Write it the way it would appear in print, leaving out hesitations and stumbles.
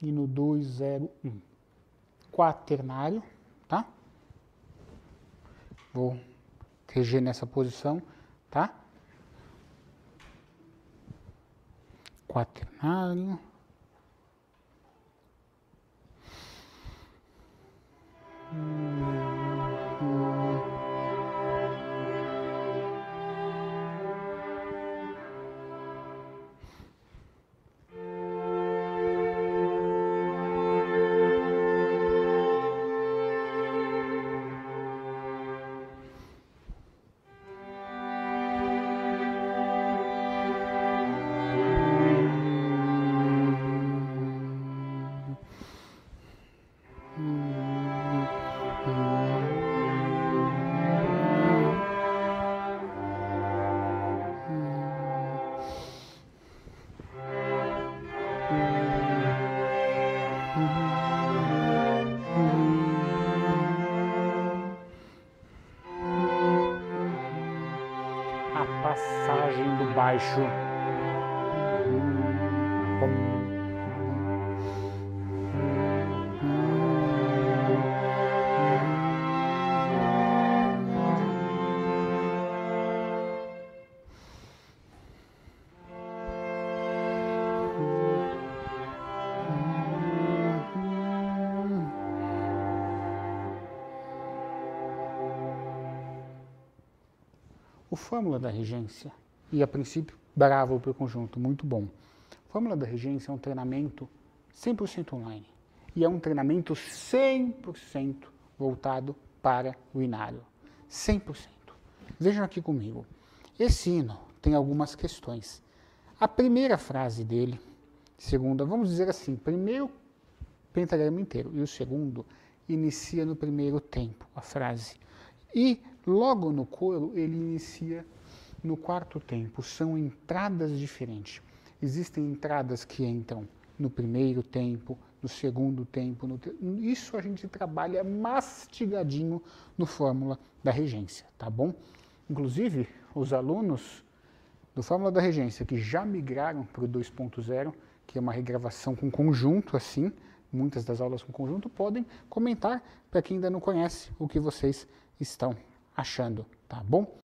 e no 201. Quaternário, tá? Vou reger nessa posição, tá? Quaternário. A passagem do baixo. O Fórmula da Regência, e a princípio, bravo para o conjunto, muito bom. Fórmula da Regência é um treinamento 100% online. E é um treinamento 100% voltado para o inário. 100%. Vejam aqui comigo. Esse hino tem algumas questões. A primeira frase dele, segunda, vamos dizer assim, primeiro pentagrama inteiro, e o segundo inicia no primeiro tempo, a frase. E logo no coro, ele inicia no quarto tempo. São entradas diferentes. Existem entradas que entram no primeiro tempo, no segundo tempo. Isso a gente trabalha mastigadinho no Fórmula da Regência, tá bom? Inclusive, os alunos do Fórmula da Regência que já migraram para o 2.0, que é uma regravação com conjunto assim, muitas das aulas com conjunto, podem comentar para quem ainda não conhece o que vocês estão achando, tá bom?